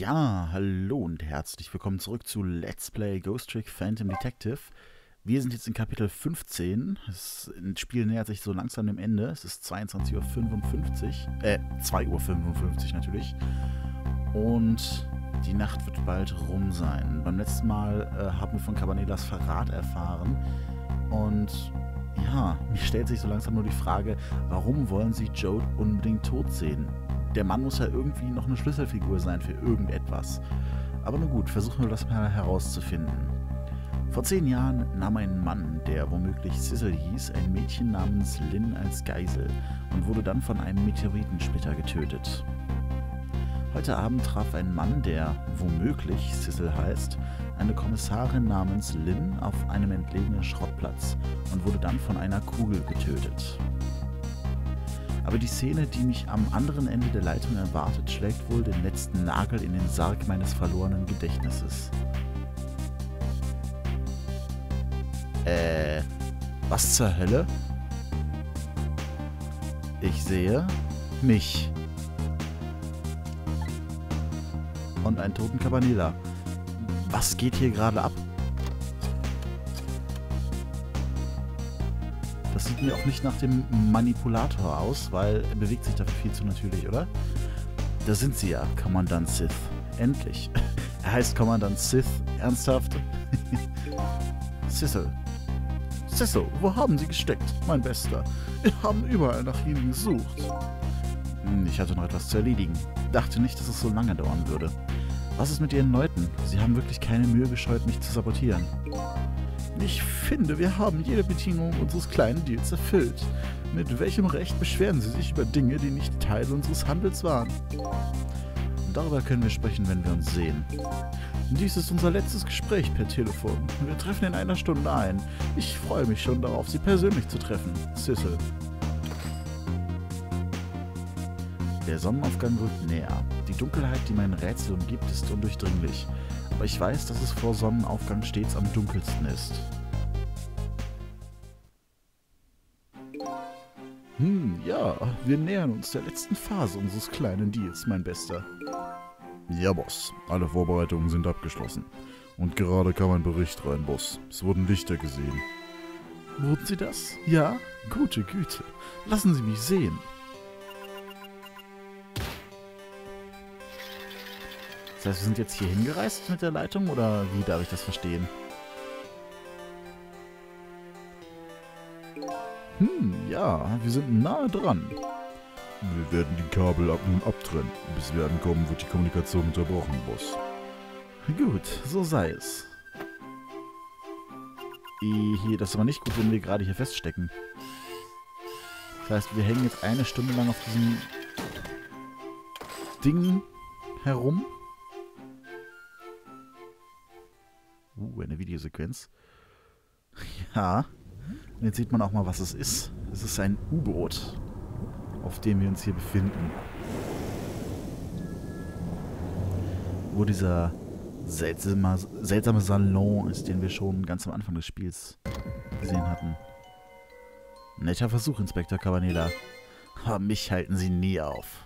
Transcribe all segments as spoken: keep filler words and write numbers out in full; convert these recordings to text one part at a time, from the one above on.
Ja, hallo und herzlich willkommen zurück zu Let's Play Ghost Trick Phantom Detective. Wir sind jetzt in Kapitel fünfzehn. Das Spiel nähert sich so langsam dem Ende. Es ist zweiundzwanzig Uhr fünfundfünfzig. Äh, zwei Uhr fünfundfünfzig natürlich. Und die Nacht wird bald rum sein. Beim letzten Mal äh, haben wir von Cabanelas Verrat erfahren. Und ja, mir stellt sich so langsam nur die Frage, warum wollen sie Joe unbedingt tot sehen? Der Mann muss ja irgendwie noch eine Schlüsselfigur sein für irgendetwas. Aber nun gut, versuchen wir das mal herauszufinden. Vor zehn Jahren nahm ein Mann, der womöglich Cecil hieß, ein Mädchen namens Lynn als Geisel und wurde dann von einem Meteoritensplitter getötet. Heute Abend traf ein Mann, der womöglich Cecil heißt, eine Kommissarin namens Lynn auf einem entlegenen Schrottplatz und wurde dann von einer Kugel getötet. Aber die Szene, die mich am anderen Ende der Leitung erwartet, schlägt wohl den letzten Nagel in den Sarg meines verlorenen Gedächtnisses. Äh, was zur Hölle? Ich sehe mich. Und einen toten Cabanela. Was geht hier gerade ab? Das sieht mir auch nicht nach dem Manipulator aus, weil er bewegt sich dafür viel zu natürlich, oder? Da sind sie ja, Kommandant Sith. Endlich. Er heißt Kommandant Sith. Ernsthaft? Cecil. Cecil, wo haben Sie gesteckt, mein Bester? Wir haben überall nach Ihnen gesucht. Ich hatte noch etwas zu erledigen. Dachte nicht, dass es so lange dauern würde. Was ist mit Ihren Leuten? Sie haben wirklich keine Mühe gescheut, mich zu sabotieren. Ich finde, wir haben jede Bedingung unseres kleinen Deals erfüllt. Mit welchem Recht beschweren Sie sich über Dinge, die nicht Teil unseres Handels waren? Darüber können wir sprechen, wenn wir uns sehen. Dies ist unser letztes Gespräch per Telefon. Wir treffen in einer Stunde ein. Ich freue mich schon darauf, Sie persönlich zu treffen, Cecil. Der Sonnenaufgang rückt näher. Die Dunkelheit, die mein Rätsel umgibt, ist undurchdringlich. Aber ich weiß, dass es vor Sonnenaufgang stets am dunkelsten ist. Hm, ja, wir nähern uns der letzten Phase unseres kleinen Deals, mein Bester. Ja, Boss. Alle Vorbereitungen sind abgeschlossen. Und gerade kam ein Bericht rein, Boss. Es wurden Lichter gesehen. Wurden Sie das? Ja? Gute Güte. Lassen Sie mich sehen. Das heißt, wir sind jetzt hier hingereist mit der Leitung, oder wie darf ich das verstehen? Hm, ja, wir sind nahe dran. Wir werden die Kabel ab nun abtrennen. Bis wir ankommen, wird die Kommunikation unterbrochen, Boss. Gut, so sei es. Hier, das ist aber nicht gut, wenn wir gerade hier feststecken. Das heißt, wir hängen jetzt eine Stunde lang auf diesem Ding herum. Uh, eine Videosequenz. Ja. Und jetzt sieht man auch mal, was es ist. Es ist ein U-Boot, auf dem wir uns hier befinden. Wo dieser seltsame, seltsame Salon ist, den wir schon ganz am Anfang des Spiels gesehen hatten. Netter Versuch, Inspektor Cabanela. Aber mich halten Sie nie auf.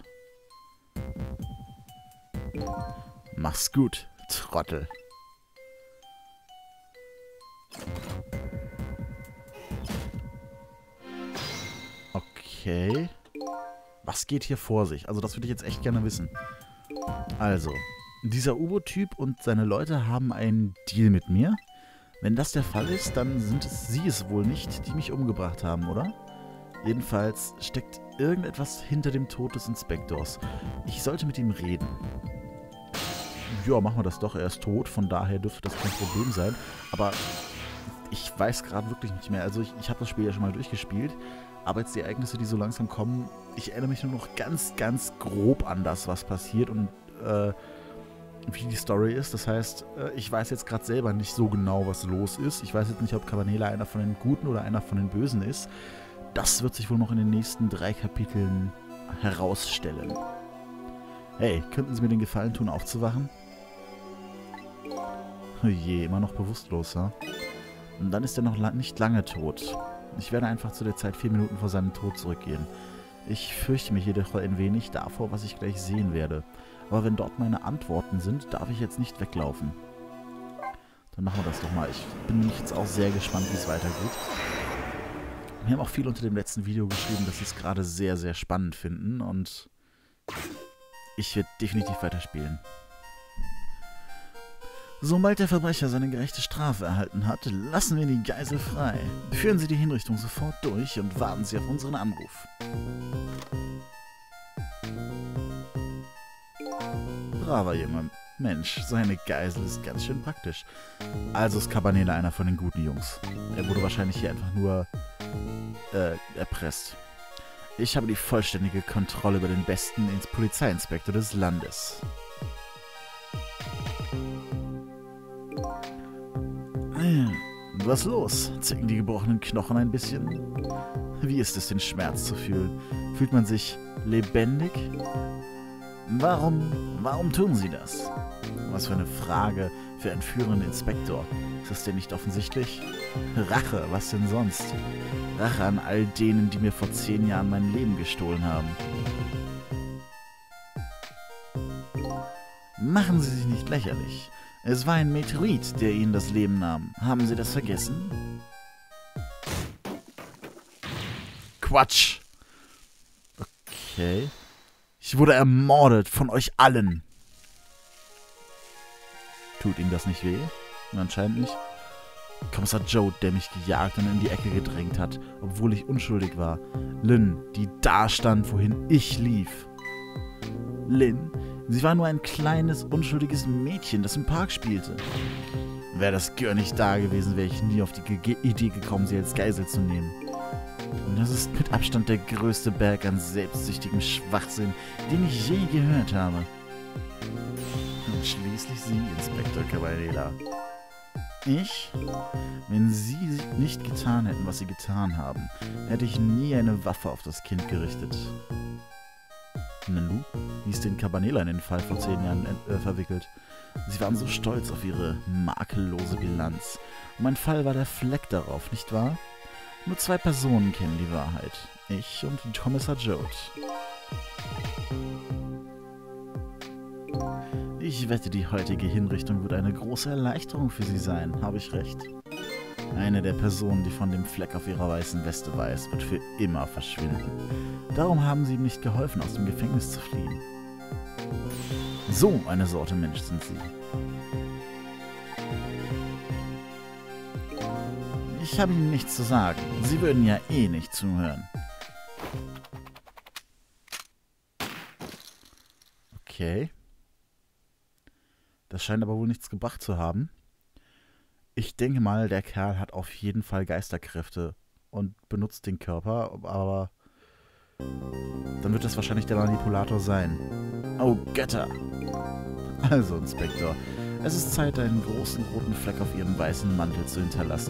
Mach's gut, Trottel. Okay. Was geht hier vor sich? Also das würde ich jetzt echt gerne wissen. Also, dieser U-Boot-Typ und seine Leute haben einen Deal mit mir. Wenn das der Fall ist, dann sind es sie es wohl nicht, die mich umgebracht haben, oder? Jedenfalls steckt irgendetwas hinter dem Tod des Inspektors. Ich sollte mit ihm reden. Ja, machen wir das doch. Er ist tot, von daher dürfte das kein Problem sein. Aber ich weiß gerade wirklich nicht mehr. Also ich, ich habe das Spiel ja schon mal durchgespielt. Aber jetzt die Ereignisse, die so langsam kommen, ich erinnere mich nur noch ganz, ganz grob an das, was passiert und äh, wie die Story ist. Das heißt, äh, ich weiß jetzt gerade selber nicht so genau, was los ist. Ich weiß jetzt nicht, ob Cabanela einer von den Guten oder einer von den Bösen ist. Das wird sich wohl noch in den nächsten drei Kapiteln herausstellen. Hey, könnten Sie mir den Gefallen tun, aufzuwachen? Oh je, immer noch bewusstlos, ja? Und dann ist er noch la- nicht lange tot. Ich werde einfach zu der Zeit vier Minuten vor seinem Tod zurückgehen. Ich fürchte mich jedoch ein wenig davor, was ich gleich sehen werde. Aber wenn dort meine Antworten sind, darf ich jetzt nicht weglaufen. Dann machen wir das doch mal. Ich bin jetzt auch sehr gespannt, wie es weitergeht. Wir haben auch viel unter dem letzten Video geschrieben, dass sie es gerade sehr, sehr spannend finden. Und ich werde definitiv weiterspielen. Sobald der Verbrecher seine gerechte Strafe erhalten hat, lassen wir die Geisel frei. Führen Sie die Hinrichtung sofort durch und warten Sie auf unseren Anruf. Braver Junge. Mensch, seine Geisel ist ganz schön praktisch. Also ist Cabanela einer von den guten Jungs. Er wurde wahrscheinlich hier einfach nur äh, erpresst. Ich habe die vollständige Kontrolle über den besten Polizeiinspektor des Landes. Was los? Zicken die gebrochenen Knochen ein bisschen? Wie ist es, den Schmerz zu fühlen? Fühlt man sich lebendig? Warum, warum tun sie das? Was für eine Frage für einen führenden Inspektor. Ist das denn nicht offensichtlich? Rache, was denn sonst? Rache an all denen, die mir vor zehn Jahren mein Leben gestohlen haben. Machen Sie sich nicht lächerlich. Es war ein Meteorit, der Ihnen das Leben nahm. Haben Sie das vergessen? Quatsch! Okay. Ich wurde ermordet von euch allen. Tut ihm das nicht weh? Anscheinend nicht. Kommissar Joe, der mich gejagt und in die Ecke gedrängt hat, obwohl ich unschuldig war. Lynn, die da stand, wohin ich lief. Lynn? Sie war nur ein kleines, unschuldiges Mädchen, das im Park spielte. Wäre das Gör nicht da gewesen, wäre ich nie auf die Ge Idee gekommen, sie als Geisel zu nehmen. Und das ist mit Abstand der größte Berg an selbstsüchtigem Schwachsinn, den ich je gehört habe. Und schließlich Sie, Inspektor Cabanela. Ich? Wenn Sie nicht getan hätten, was Sie getan haben, hätte ich nie eine Waffe auf das Kind gerichtet. Nanu, wie ist denn Cabanela in den Fall vor zehn Jahren äh, verwickelt? Sie waren so stolz auf ihre makellose Bilanz. Und mein Fall war der Fleck darauf, nicht wahr? Nur zwei Personen kennen die Wahrheit. Ich und Kommissar Joe. Ich wette, die heutige Hinrichtung wird eine große Erleichterung für Sie sein. Habe ich recht? Eine der Personen, die von dem Fleck auf ihrer weißen Weste weiß, wird für immer verschwinden. Darum haben sie ihm nicht geholfen, aus dem Gefängnis zu fliehen. So eine Sorte Mensch sind sie. Ich habe Ihnen nichts zu sagen. Sie würden ja eh nicht zuhören. Okay. Das scheint aber wohl nichts gebracht zu haben. Ich denke mal, der Kerl hat auf jeden Fall Geisterkräfte und benutzt den Körper, aber dann wird das wahrscheinlich der Manipulator sein. Oh, Götter! Also, Inspektor, es ist Zeit, einen großen roten Fleck auf Ihrem weißen Mantel zu hinterlassen.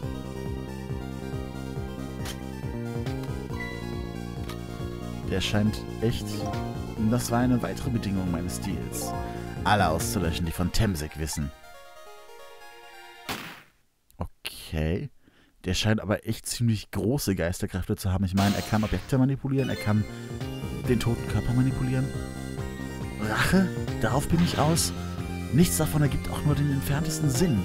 Der scheint echt... Das war eine weitere Bedingung meines Deals. Alle auszulöschen, die von Temsek wissen. Okay. Der scheint aber echt ziemlich große Geisterkräfte zu haben. Ich meine, er kann Objekte manipulieren, er kann den toten Körper manipulieren. Rache? Darauf bin ich aus. Nichts davon ergibt auch nur den entferntesten Sinn.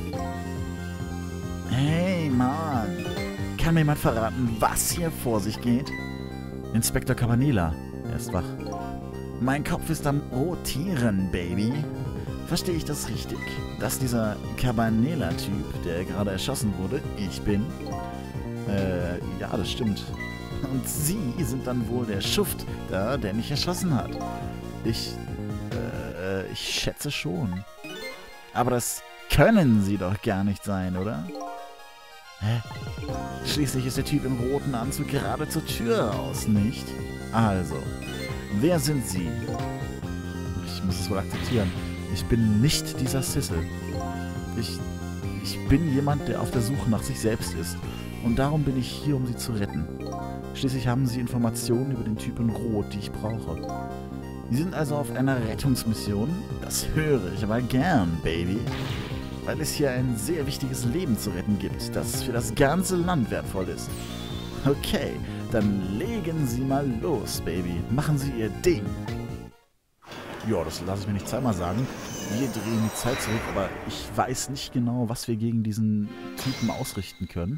Hey, Mann. Kann mir jemand verraten, was hier vor sich geht? Inspektor Cabanela. Er ist wach. Mein Kopf ist am Rotieren, Baby. Verstehe ich das richtig? Dass dieser Cabanela-Typ, der gerade erschossen wurde, ich bin? Äh, ja, das stimmt. Und Sie sind dann wohl der Schuft da, der mich erschossen hat. Ich, äh, ich schätze schon. Aber das können Sie doch gar nicht sein, oder? Hä? Schließlich ist der Typ im roten Anzug gerade zur Tür raus, nicht? Also, wer sind Sie? Ich muss es wohl akzeptieren. Ich bin nicht dieser Sissel. Ich, ich bin jemand, der auf der Suche nach sich selbst ist. Und darum bin ich hier, um Sie zu retten. Schließlich haben Sie Informationen über den Typ in Rot, die ich brauche. Sie sind also auf einer Rettungsmission? Das höre ich aber gern, Baby. Weil es hier ein sehr wichtiges Leben zu retten gibt, das für das ganze Land wertvoll ist. Okay, Dann legen Sie mal los, Baby. Machen Sie Ihr Ding. Ja, das lasse ich mir nicht zweimal sagen. Wir drehen die Zeit zurück, aber ich weiß nicht genau, was wir gegen diesen Typen ausrichten können.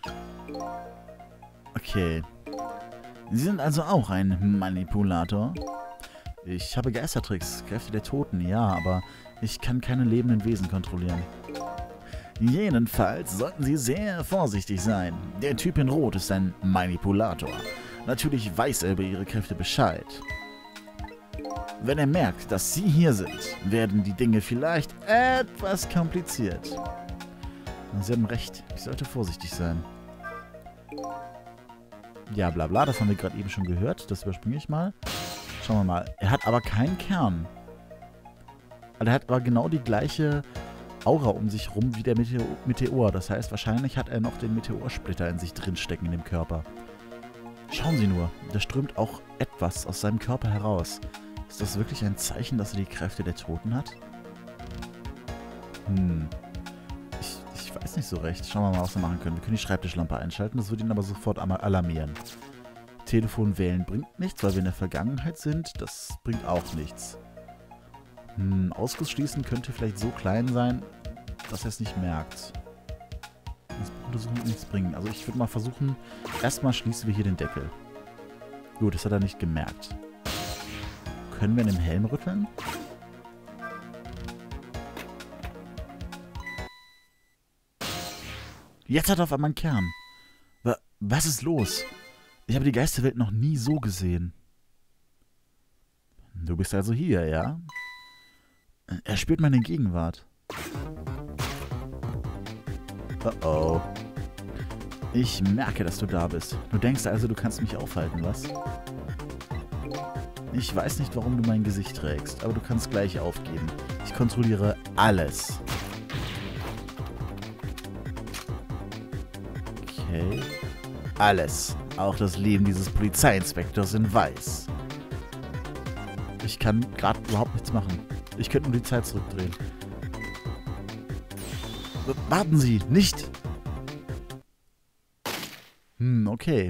Okay. Sie sind also auch ein Manipulator? Ich habe Geistertricks, Kräfte der Toten, ja, aber ich kann keine lebenden Wesen kontrollieren. Jedenfalls sollten Sie sehr vorsichtig sein. Der Typ in Rot ist ein Manipulator. Natürlich weiß er über Ihre Kräfte Bescheid. Wenn er merkt, dass Sie hier sind, werden die Dinge vielleicht etwas kompliziert. Sie haben recht, ich sollte vorsichtig sein. Ja, bla bla, das haben wir gerade eben schon gehört. Das überspringe ich mal. Schauen wir mal. Er hat aber keinen Kern. Also er hat aber genau die gleiche Aura um sich rum wie der Meteor. Meteor. Das heißt, wahrscheinlich hat er noch den Meteorsplitter in sich drinstecken in dem Körper. Schauen Sie nur, da strömt auch etwas aus seinem Körper heraus. Ist das wirklich ein Zeichen, dass er die Kräfte der Toten hat? Hm. Ich, ich weiß nicht so recht. Schauen wir mal, was wir machen können. Wir können die Schreibtischlampe einschalten, das wird ihn aber sofort alarmieren. Telefon wählen bringt nichts, weil wir in der Vergangenheit sind. Das bringt auch nichts. Hm, Ausguss schließen könnte vielleicht so klein sein, dass er es nicht merkt. Das Untersuchen nichts bringen. Also ich würde mal versuchen, erstmal schließen wir hier den Deckel. Gut, das hat er nicht gemerkt. Können wir in dem Helm rütteln? Jetzt hat er auf einmal einen Kern. Was ist los? Ich habe die Geisterwelt noch nie so gesehen. Du bist also hier, ja? Er spürt meine Gegenwart. Oh oh. Ich merke, dass du da bist. Du denkst also, du kannst mich aufhalten, was? Ich weiß nicht, warum du mein Gesicht trägst, aber du kannst gleich aufgeben. Ich kontrolliere alles. Okay. Alles. Auch das Leben dieses Polizeiinspektors in Weiß. Ich kann gerade überhaupt nichts machen. Ich könnte nur die Zeit zurückdrehen. Warten Sie, nicht! Hm, okay.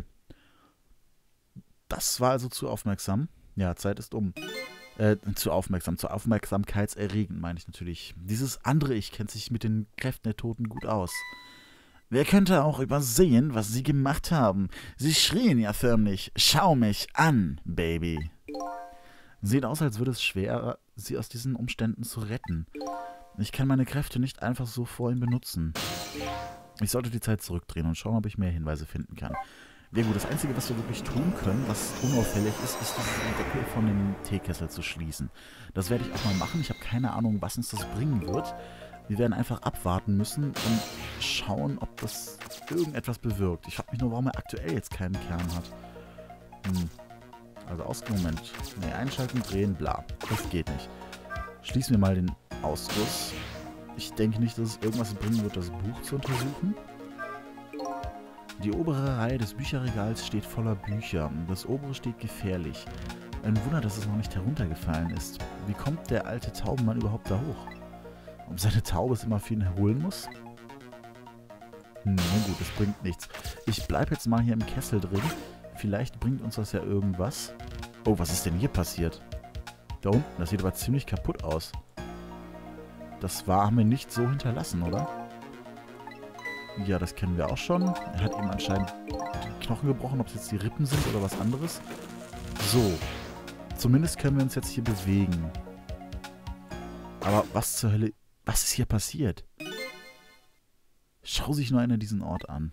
Das war also zu aufmerksam. Ja, Zeit ist um. Äh, zu aufmerksam, zu aufmerksamkeitserregend, meine ich natürlich. Dieses andere Ich kennt sich mit den Kräften der Toten gut aus. Wer könnte auch übersehen, was sie gemacht haben? Sie schrien ja förmlich, schau mich an, Baby. Sieht aus, als würde es schwer, sie aus diesen Umständen zu retten. Ich kann meine Kräfte nicht einfach so vor ihm benutzen. Ich sollte die Zeit zurückdrehen und schauen, ob ich mehr Hinweise finden kann. Ja gut, das Einzige, was wir wirklich tun können, was unauffällig ist, ist diesen Deckel von dem Teekessel zu schließen. Das werde ich auch mal machen. Ich habe keine Ahnung, was uns das bringen wird. Wir werden einfach abwarten müssen und schauen, ob das irgendetwas bewirkt. Ich frage mich nur, warum er aktuell jetzt keinen Kern hat. Hm. Also aus Moment. Ne, einschalten, drehen, bla. Das geht nicht. Schließen wir mal den Ausguss. Ich denke nicht, dass es irgendwas bringen wird, das Buch zu untersuchen. Die obere Reihe des Bücherregals steht voller Bücher. Das obere steht gefährlich. Ein Wunder, dass es noch nicht heruntergefallen ist. Wie kommt der alte Taubenmann überhaupt da hoch? Ob seine Taube es immer für ihn holen muss? Hm, na gut, das bringt nichts. Ich bleibe jetzt mal hier im Kessel drin. Vielleicht bringt uns das ja irgendwas. Oh, was ist denn hier passiert? Da unten, das sieht aber ziemlich kaputt aus. Das war, haben wir nicht so hinterlassen, oder? Ja, das kennen wir auch schon. Er hat ihm anscheinend die Knochen gebrochen, ob es jetzt die Rippen sind oder was anderes. So. Zumindest können wir uns jetzt hier bewegen. Aber was zur Hölle... Was ist hier passiert? Schau sich nur einer diesen Ort an.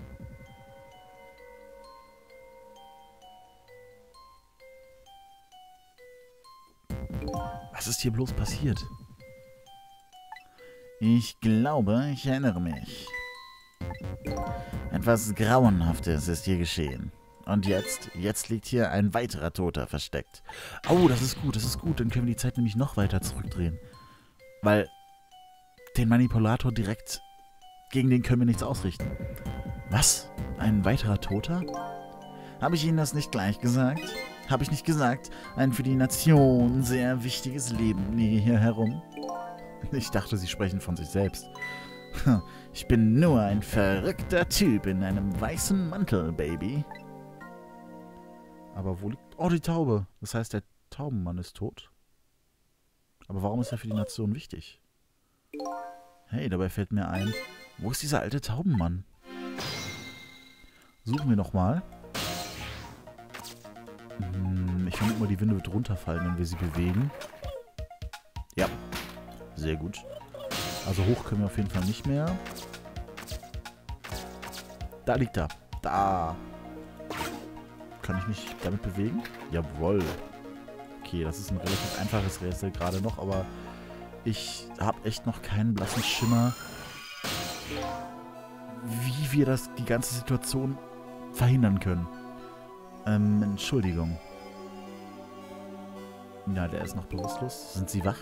Was ist hier bloß passiert? Ich glaube, ich erinnere mich. Etwas Grauenhaftes ist hier geschehen. Und jetzt, jetzt liegt hier ein weiterer Toter versteckt. Oh, das ist gut, das ist gut. Dann können wir die Zeit nämlich noch weiter zurückdrehen. Weil den Manipulator direkt, gegen den können wir nichts ausrichten. Was? Ein weiterer Toter? Habe ich Ihnen das nicht gleich gesagt? Habe ich nicht gesagt, ein für die Nation sehr wichtiges Leben liege hier herum? Ich dachte, Sie sprechen von sich selbst. Ich bin nur ein verrückter Typ in einem weißen Mantel, Baby. Aber wo liegt... Oh, die Taube. Das heißt, der Taubenmann ist tot. Aber warum ist er für die Nation wichtig? Hey, dabei fällt mir ein, wo ist dieser alte Taubenmann? Suchen wir nochmal. Hm, ich vermute mal, die Winde wird runterfallen, wenn wir sie bewegen. Ja, sehr gut. Also hoch können wir auf jeden Fall nicht mehr. Da liegt er. Da. Kann ich mich damit bewegen? Jawohl. Okay, das ist ein relativ einfaches Rätsel gerade noch, aber ich habe echt noch keinen blassen Schimmer, wie wir das, die ganze Situation verhindern können. Ähm, Entschuldigung. Ja, der ist noch bewusstlos. Sind Sie wach?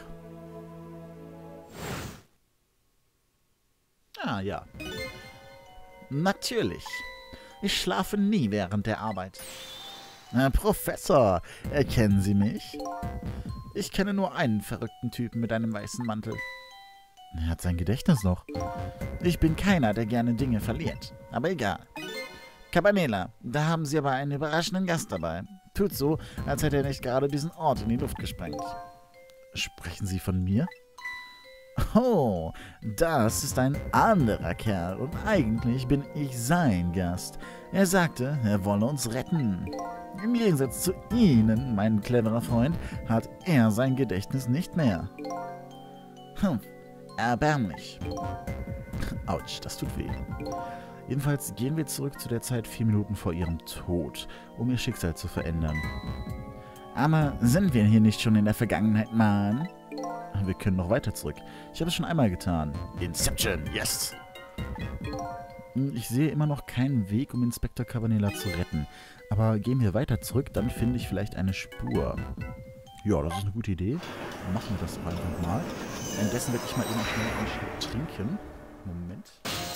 Ah, ja. Natürlich. Ich schlafe nie während der Arbeit. Herr Professor, erkennen Sie mich? Ich kenne nur einen verrückten Typen mit einem weißen Mantel. Er hat sein Gedächtnis noch. Ich bin keiner, der gerne Dinge verliert. Aber egal. Cabanela, da haben Sie aber einen überraschenden Gast dabei. Tut so, als hätte er nicht gerade diesen Ort in die Luft gesprengt. Sprechen Sie von mir? Oh, das ist ein anderer Kerl und eigentlich bin ich sein Gast. Er sagte, er wolle uns retten. Im Gegensatz zu Ihnen, mein cleverer Freund, hat er sein Gedächtnis nicht mehr. Hm, erbärmlich. Autsch, das tut weh. Jedenfalls gehen wir zurück zu der Zeit vier Minuten vor ihrem Tod, um ihr Schicksal zu verändern. Aber sind wir hier nicht schon in der Vergangenheit, Mann? Wir können noch weiter zurück. Ich habe es schon einmal getan. Inception, yes! Ich sehe immer noch keinen Weg, um Inspektor Cabanela zu retten. Aber gehen wir weiter zurück, dann finde ich vielleicht eine Spur. Ja, das ist eine gute Idee. Dann machen wir das doch einfach mal. Währenddessen werde ich mal eben schnell einen Schluck trinken. Moment.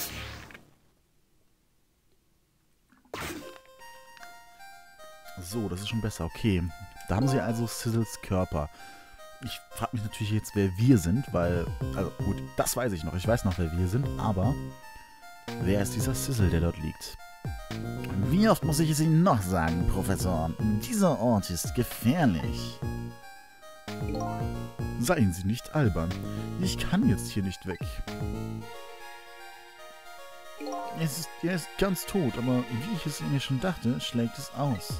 So, das ist schon besser. Okay, da haben sie also Sizzles Körper. Ich frage mich natürlich jetzt, wer wir sind, weil... Also gut, das weiß ich noch. Ich weiß noch, wer wir sind, aber... Wer ist dieser Sizzle, der dort liegt? Wie oft muss ich es Ihnen noch sagen, Professor? Dieser Ort ist gefährlich. Seien Sie nicht albern. Ich kann jetzt hier nicht weg. Es ist, er ist ganz tot, aber wie ich es mir schon dachte, schlägt es aus.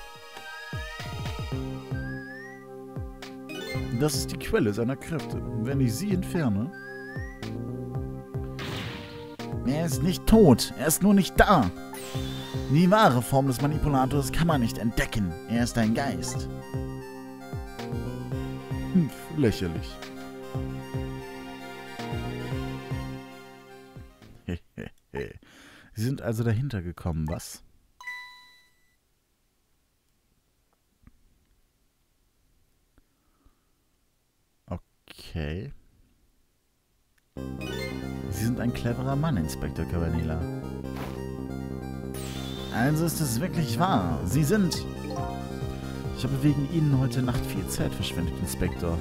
Das ist die Quelle seiner Kräfte. Wenn ich sie entferne... Er ist nicht tot, er ist nur nicht da. Die wahre Form des Manipulators kann man nicht entdecken. Er ist ein Geist. Hm, lächerlich. Sie sind also dahinter gekommen, was? Okay. Sie sind ein cleverer Mann, Inspektor Cabanela. Also ist es wirklich wahr. Sie sind... Ich habe wegen Ihnen heute Nacht viel Zeit verschwendet, Inspektor.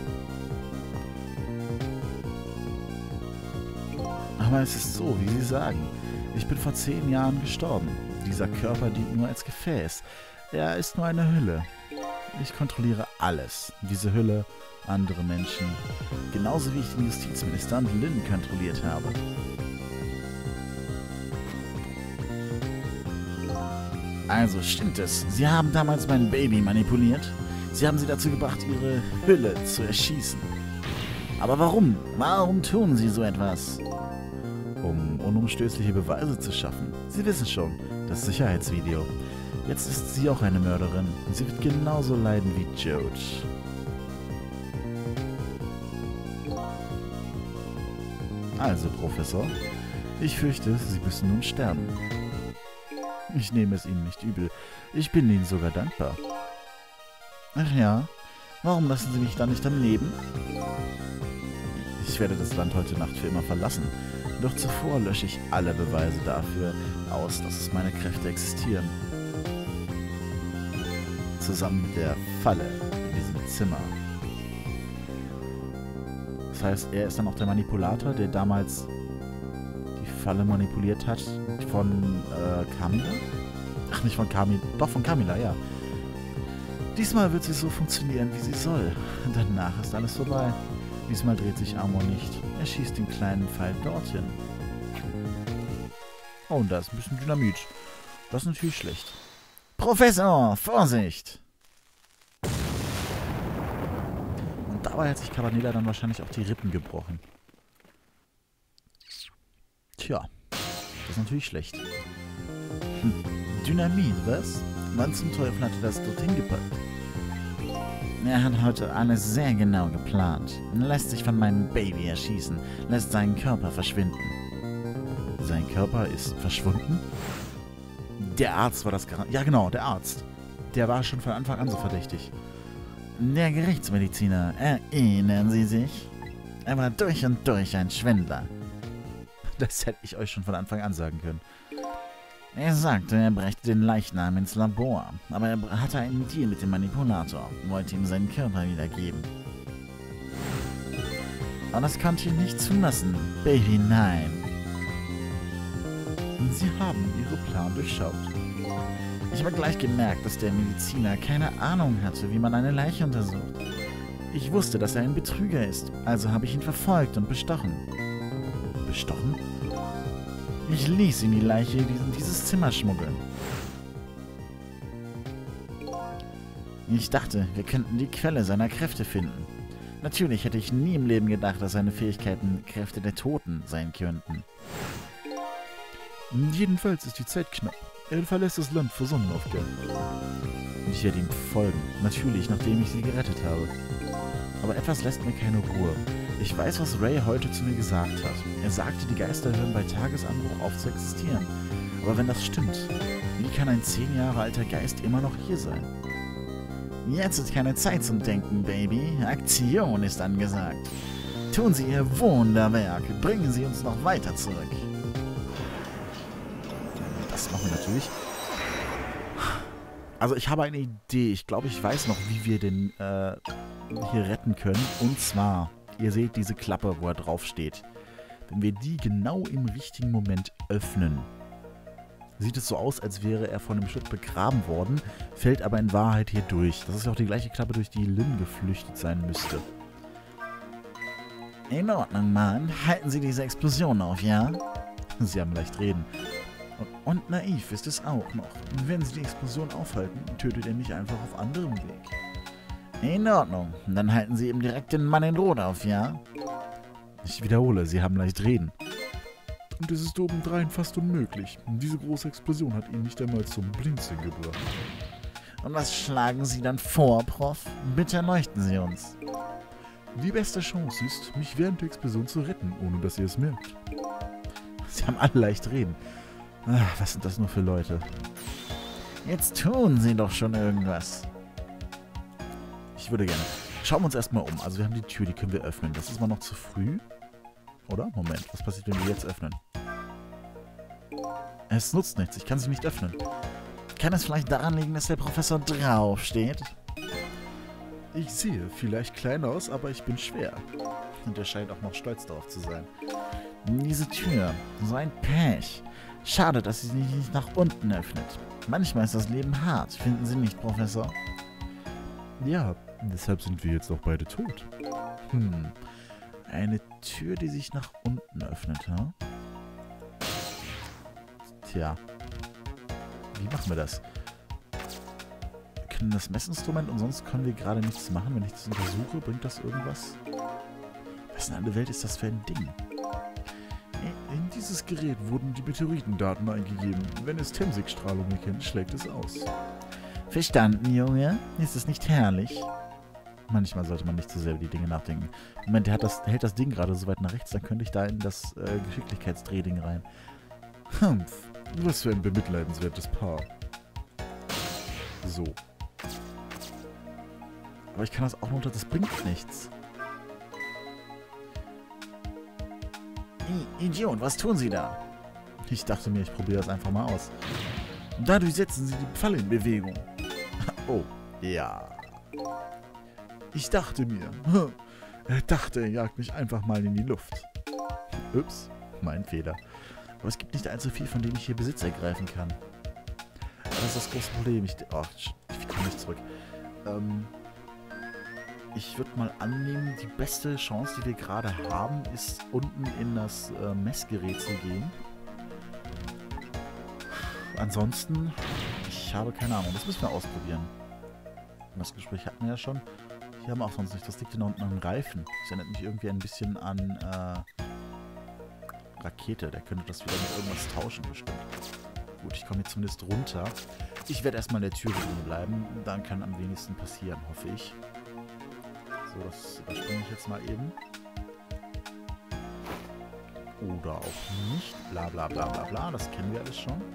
Aber es ist so, wie Sie sagen. Ich bin vor zehn Jahren gestorben. Dieser Körper dient nur als Gefäß. Er ist nur eine Hülle. Ich kontrolliere alles. Diese Hülle, andere Menschen. Genauso wie ich den Justizminister und Lynn kontrolliert habe. Also stimmt es. Sie haben damals mein Baby manipuliert. Sie haben sie dazu gebracht, ihre Hülle zu erschießen. Aber warum? Warum tun Sie so etwas? Um unumstößliche Beweise zu schaffen. Sie wissen schon, das Sicherheitsvideo. Jetzt ist sie auch eine Mörderin. Und sie wird genauso leiden wie Jode. Also, Professor, ich fürchte, Sie müssen nun sterben. Ich nehme es Ihnen nicht übel. Ich bin Ihnen sogar dankbar. Ach ja, warum lassen Sie mich dann nicht am Leben? Ich werde das Land heute Nacht für immer verlassen. Doch zuvor lösche ich alle Beweise dafür aus, dass es meine Kräfte existieren. Zusammen mit der Falle in diesem Zimmer. Das heißt, er ist dann auch der Manipulator, der damals die Falle manipuliert hat von äh, Camila? Ach, nicht von Camila, doch von Camila, ja. Diesmal wird sie so funktionieren, wie sie soll. Danach ist alles vorbei. Diesmal dreht sich Amor nicht. Er schießt den kleinen Pfeil dorthin. Oh, und da ist ein bisschen Dynamit. Das ist natürlich schlecht. Professor, Vorsicht! Und dabei hat sich Cabanela dann wahrscheinlich auch die Rippen gebrochen. Tja, das ist natürlich schlecht. Hm. Dynamit, was? Wann zum Teufel hat er das dorthin gepackt? Er hat heute alles sehr genau geplant. Lässt sich von meinem Baby erschießen, lässt seinen Körper verschwinden. Sein Körper ist verschwunden? Der Arzt war das gar... Ja genau, der Arzt. Der war schon von Anfang an so verdächtig. Der Gerichtsmediziner, erinnern Sie sich? Er war durch und durch ein Schwindler. Das hätte ich euch schon von Anfang an sagen können. Er sagte, er brächte den Leichnam ins Labor, aber er hatte einen Deal mit dem Manipulator und wollte ihm seinen Körper wiedergeben. Aber das konnte ihn nicht zulassen. Baby, nein. Sie haben Ihren Plan durchschaut. Ich habe gleich gemerkt, dass der Mediziner keine Ahnung hatte, wie man eine Leiche untersucht. Ich wusste, dass er ein Betrüger ist, also habe ich ihn verfolgt und bestochen. Bestochen? Ich ließ ihn die Leiche in dieses Zimmer schmuggeln. Ich dachte, wir könnten die Quelle seiner Kräfte finden. Natürlich hätte ich nie im Leben gedacht, dass seine Fähigkeiten Kräfte der Toten sein könnten. Jedenfalls ist die Zeit knapp. Er verlässt das Land vor Sonnenaufgang. Und ich werde ihm folgen. Natürlich, nachdem ich sie gerettet habe. Aber etwas lässt mir keine Ruhe. Ich weiß, was Ray heute zu mir gesagt hat. Er sagte, die Geister hören bei Tagesanbruch auf zu existieren. Aber wenn das stimmt, wie kann ein zehn Jahre alter Geist immer noch hier sein? Jetzt ist keine Zeit zum Denken, Baby. Aktion ist angesagt. Tun Sie Ihr Wunderwerk. Bringen Sie uns noch weiter zurück. Das machen wir natürlich. Also ich habe eine Idee. Ich glaube, ich weiß noch, wie wir den äh, hier retten können. Und zwar, ihr seht diese Klappe, wo er drauf steht. Wenn wir die genau im richtigen Moment öffnen, sieht es so aus, als wäre er von einem Schutt begraben worden, fällt aber in Wahrheit hier durch. Das ist ja auch die gleiche Klappe, durch die Lynn geflüchtet sein müsste. In Ordnung, Mann. Halten Sie diese Explosion auf, ja? Sie haben leicht reden. Und, und naiv ist es auch noch. Wenn Sie die Explosion aufhalten, tötet er mich einfach auf anderem Weg. In Ordnung. Dann halten Sie eben direkt den Mann in Rot auf, ja? Ich wiederhole, Sie haben leicht reden. Und es ist obendrein fast unmöglich. Diese große Explosion hat ihn nicht einmal zum Blinzeln gebracht. Und was schlagen Sie dann vor, Prof? Bitte erleuchten Sie uns. Die beste Chance ist, mich während der Explosion zu retten, ohne dass ihr es merkt. Sie haben alle leicht reden. Ach, was sind das nur für Leute? Jetzt tun Sie doch schon irgendwas. Ich würde gerne. Schauen wir uns erstmal um. Also wir haben die Tür, die können wir öffnen. Das ist mal noch zu früh. Oder? Moment, was passiert, wenn wir jetzt öffnen? Es nutzt nichts, ich kann sie nicht öffnen. Kann es vielleicht daran liegen, dass der Professor draufsteht? Ich sehe vielleicht klein aus, aber ich bin schwer. Und er scheint auch noch stolz darauf zu sein. Diese Tür, so ein Pech. Schade, dass sie sich nicht nach unten öffnet. Manchmal ist das Leben hart, finden Sie nicht, Professor? Ja, deshalb sind wir jetzt auch beide tot. Hm, eine Tür, die sich nach unten öffnet, ha? Tja. Wie machen wir das? Wir können das Messinstrument und sonst können wir gerade nichts machen. Wenn ich das untersuche, bringt das irgendwas? Was in aller Welt ist das für ein Ding? In dieses Gerät wurden die Meteoritendaten eingegeben. Wenn es Temsig-Strahlung erkennt, schlägt es aus. Verstanden, Junge? Ist es nicht herrlich? Manchmal sollte man nicht zu sehr über die Dinge nachdenken. Moment, der, hat das, der hält das Ding gerade so weit nach rechts, dann könnte ich da in das äh, Geschicklichkeitsdrehding rein. Humph, was für ein bemitleidenswertes Paar. So. Aber ich kann das auch nur unter, das bringt nichts. I Idiot, was tun Sie da? Ich dachte mir, ich probiere das einfach mal aus. Dadurch setzen Sie die Pfalle in Bewegung. Oh, ja. Ich dachte mir, er dachte, er jagt mich einfach mal in die Luft. Ups, mein Fehler. Aber es gibt nicht allzu viel, von dem ich hier Besitz ergreifen kann. Das ist das große Problem. Ich, oh, ich komme nicht zurück. Ähm, ich würde mal annehmen, die beste Chance, die wir gerade haben, ist unten in das äh, Messgerät zu gehen. Ansonsten, ich habe keine Ahnung. Das müssen wir ausprobieren. Das Gespräch hatten wir ja schon. Hier haben wir auch sonst nicht. Was liegt denn da unten an Reifen? Das erinnert mich irgendwie ein bisschen an äh, Rakete. Der könnte das wieder mit irgendwas tauschen bestimmt. Gut, ich komme jetzt zumindest runter. Ich werde erstmal in der Tür drin bleiben. Dann kann am wenigsten passieren, hoffe ich. So, das überspringe ich jetzt mal eben. Oder auch nicht. Bla bla bla bla bla. Das kennen wir alles schon.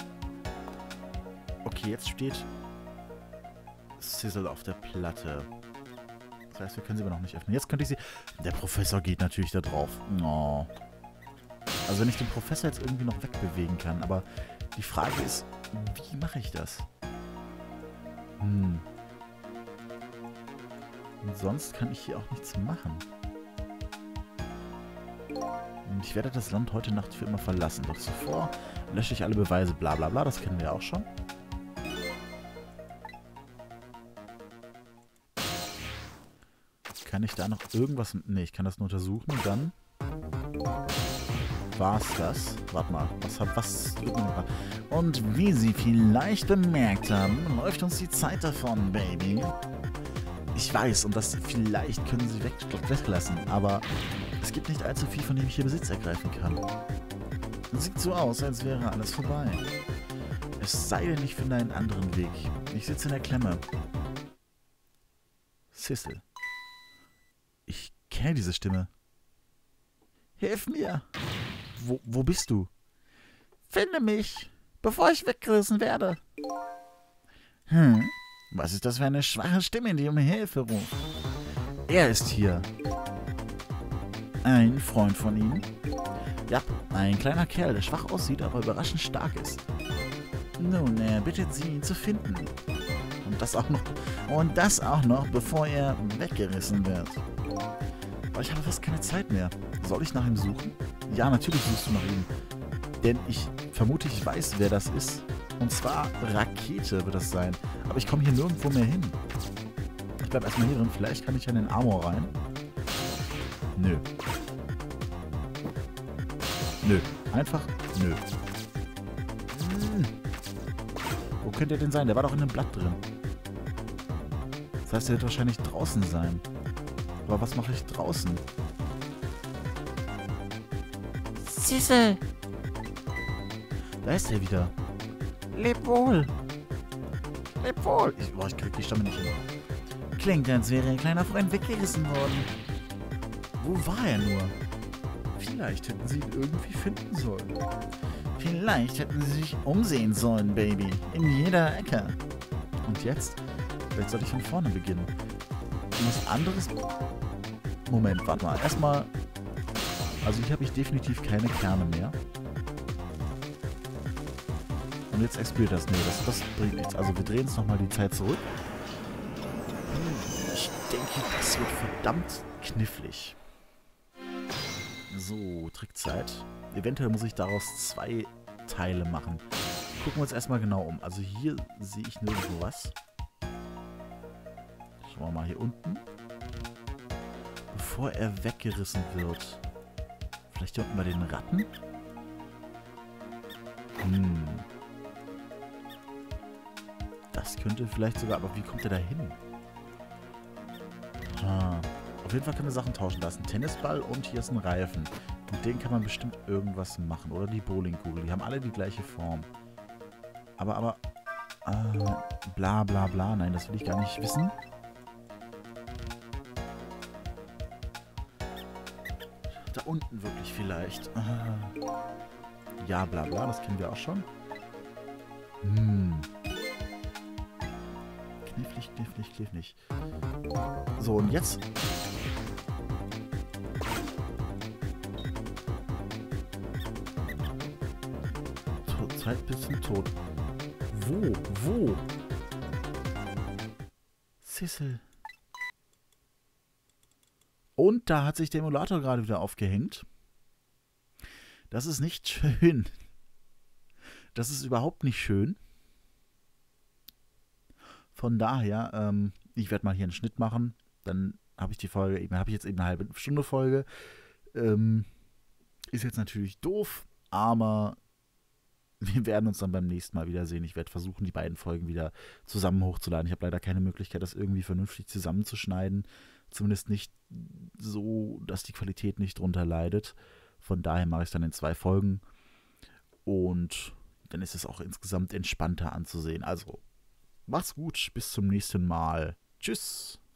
Okay, jetzt steht Sizzle auf der Platte. Das heißt, wir können sie aber noch nicht öffnen. Jetzt könnte ich sie... Der Professor geht natürlich da drauf. Oh. Also wenn ich den Professor jetzt irgendwie noch wegbewegen kann. Aber die Frage ist, wie mache ich das? Hm. Und sonst kann ich hier auch nichts machen. Und ich werde das Land heute Nacht für immer verlassen. Doch zuvor lösche ich alle Beweise. Bla bla bla, das kennen wir ja auch schon. Kann ich da noch irgendwas... Ne, ich kann das nur untersuchen und dann... War's das? Warte mal, was hat... Was... Und wie Sie vielleicht bemerkt haben, läuft uns die Zeit davon, Baby. Ich weiß, und das vielleicht können Sie weg, weglassen, aber es gibt nicht allzu viel, von dem ich hier Besitz ergreifen kann. Es sieht so aus, als wäre alles vorbei. Es sei denn, ich finde einen anderen Weg. Ich sitze in der Klemme. Sizzle. Ich kenne diese Stimme. Hilf mir! Wo, wo bist du? Finde mich, bevor ich weggerissen werde. Hm, was ist das für eine schwache Stimme, die um Hilfe ruft? Er ist hier. Ein Freund von Ihnen? Ja, ein kleiner Kerl, der schwach aussieht, aber überraschend stark ist. Nun, er bittet Sie, ihn zu finden. Und das auch noch, und das auch noch, bevor er weggerissen wird. Aber ich habe fast keine Zeit mehr. Soll ich nach ihm suchen? Ja, natürlich suchst du nach ihm. Denn ich vermute, ich weiß, wer das ist. Und zwar Rakete wird das sein. Aber ich komme hier nirgendwo mehr hin. Ich bleibe erstmal hier drin. Vielleicht kann ich ja in den Armor rein. Nö. Nö. Einfach nö. Hm. Wo könnte er denn sein? Der war doch in einem Blatt drin. Das heißt, er wird wahrscheinlich draußen sein. Aber was mache ich draußen? Sizzle! Da ist er wieder. Leb wohl! Leb wohl! Ich, boah, ich krieg die Stimme nicht hin. Klingt, als wäre ein kleiner Freund weggerissen worden. Wo war er nur? Vielleicht hätten sie ihn irgendwie finden sollen. Vielleicht hätten sie sich umsehen sollen, Baby. In jeder Ecke. Und jetzt? Vielleicht soll ich von vorne beginnen. Was anderes... Moment, warte mal. Erstmal... Also hier habe ich definitiv keine Kerne mehr. Und jetzt explodiert das. Nee, das, das bringt nichts. Also wir drehen jetzt nochmal die Zeit zurück. Ich denke, das wird verdammt knifflig. So, Trickzeit. Eventuell muss ich daraus zwei Teile machen. Gucken wir uns erstmal genau um. Also hier sehe ich nirgendwo was. Schauen wir mal hier unten. Bevor er weggerissen wird. Vielleicht hier unten bei den Ratten? Hm. Das könnte vielleicht sogar... Aber wie kommt er da hin? Ah. Auf jeden Fall können wir Sachen tauschen. Da ist ein Tennisball und hier ist ein Reifen. Mit denen kann man bestimmt irgendwas machen. Oder die Bowlingkugel. Die haben alle die gleiche Form. Aber, aber... Äh, bla bla bla. Nein, das will ich gar nicht wissen. Da unten wirklich vielleicht. Äh, ja, bla bla. Das kennen wir auch schon. Hm. Knifflig, knifflig, knifflig. So, und jetzt... Zeit bis zum Tod. Wo? Wo? Sizzle. Und da hat sich der Emulator gerade wieder aufgehängt. Das ist nicht schön. Das ist überhaupt nicht schön. Von daher, ähm, ich werde mal hier einen Schnitt machen. Dann habe ich die Folge, eben habe ich jetzt eben eine halbe Stunde Folge. Ähm, ist jetzt natürlich doof, aber wir werden uns dann beim nächsten Mal wiedersehen. Ich werde versuchen, die beiden Folgen wieder zusammen hochzuladen. Ich habe leider keine Möglichkeit, das irgendwie vernünftig zusammenzuschneiden. Zumindest nicht so, dass die Qualität nicht drunter leidet. Von daher mache ich es dann in zwei Folgen. Und dann ist es auch insgesamt entspannter anzusehen. Also, mach's gut. Bis zum nächsten Mal. Tschüss.